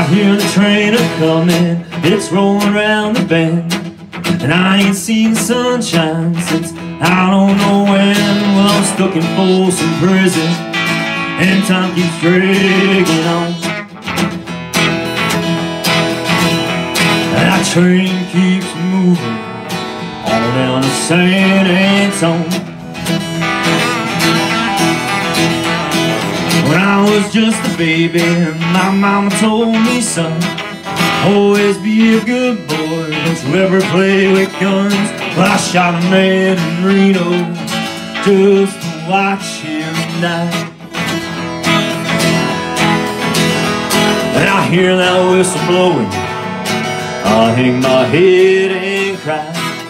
I hear the train a-comin', it's rolling around the bend, and I ain't seen sunshine since I don't know when. Well, I'm stuck in Folsom Prison, and time keeps dragging on. That train keeps moving all down to San Antone. When I was just a baby, my mama told me, son, always be a good boy, don't you ever play with guns. Well, I shot a man in Reno just to watch him die. And I hear that whistle blowing, I hang my head and cry.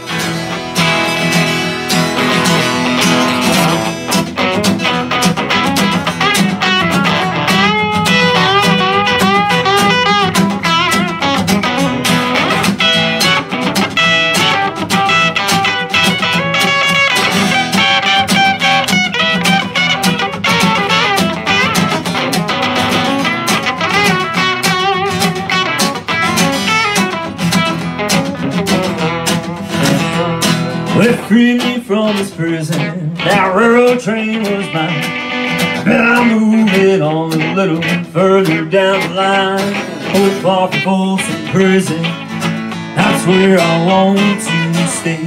Well, it freed me from this prison, that railroad train was mine. But I'm moving on a little further down the line. Oh, far from Folsom Prison, that's where I want to stay.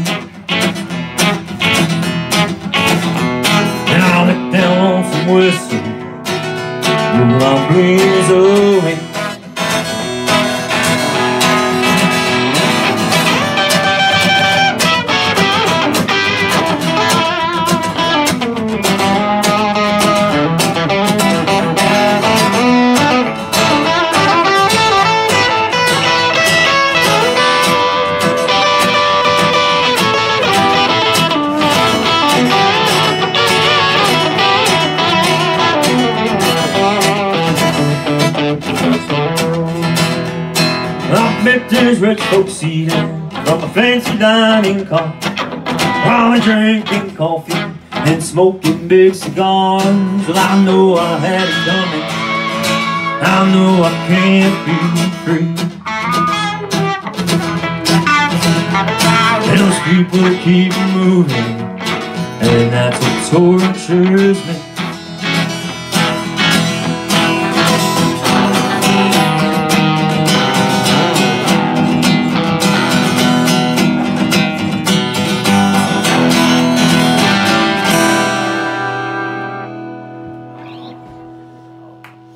And I'll let down on some whiskey, blow my blues away. I bet there's rich folks eating from a fancy dining car, while I'm drinking coffee and smoking big cigars. Well, I know I had it coming, I know I can't be free. And those people keep moving, and that's what tortures me.